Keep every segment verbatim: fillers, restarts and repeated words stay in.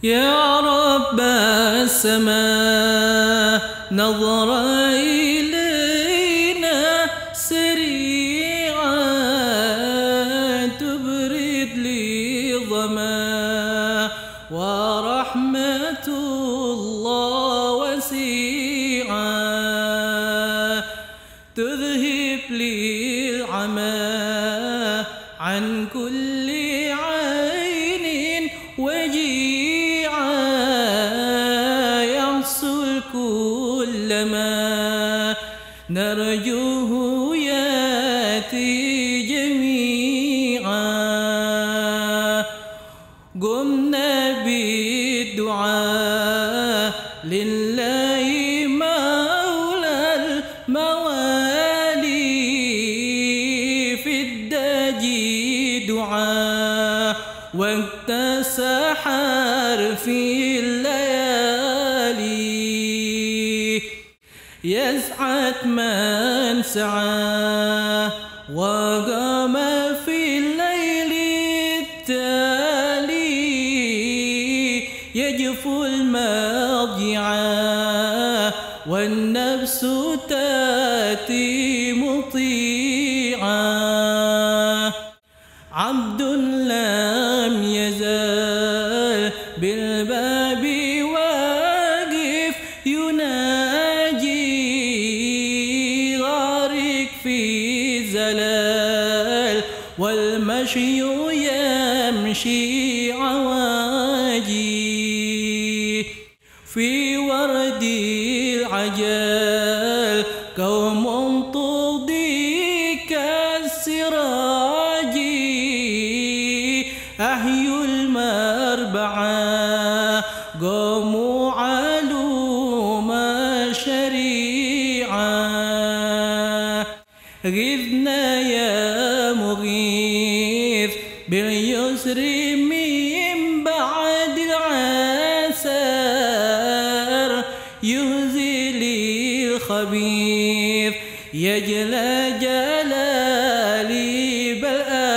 يا رب السماء نظر إلينا سريعا تبرد لي ظما ورحمة الله وسيعا تذهب لي العمى عن كل عين وجيعا يحصل كل ما نرجوه ياتي جميعا قمنا بالدعاء لله مولى الموالي في الدجي دعاء وقت سحر في الليالي يسعد من سعى وقام في الليل التالي يجفو المضجعا والنفس تاتي مطيعا عبد لم يزال بالباب واقف يناجي غارق في زلال والمشي يمشي عواجي في ورد العجل قوم تضيء كالسراج أحيوا المربعة قوموا علوم الشريعة غثنا يا مغيث باليسر من بعد العسر يهزل الخبيث يجلى جلالي بل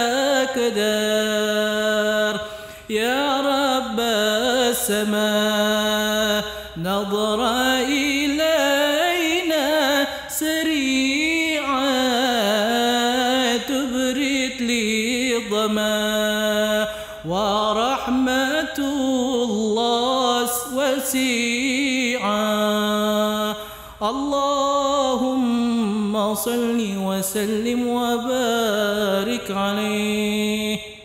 أكدر يا رب السماء نظر إلينا سريعا تبرد لي ظما ورحمة الله وسيعا اللهم صل وسلم وبارك عليه.